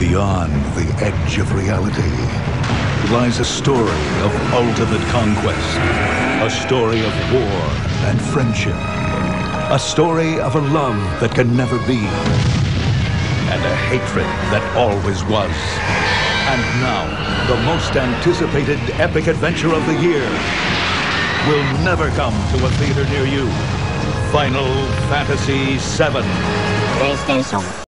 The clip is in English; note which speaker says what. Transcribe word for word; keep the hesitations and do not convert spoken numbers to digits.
Speaker 1: Beyond the edge of reality lies a story of ultimate conquest, a story of war and friendship, a story of a love that can never be, and a hatred that always was. And now, the most anticipated epic adventure of the year will never come to a theater near you. Final Fantasy seven.
Speaker 2: PlayStation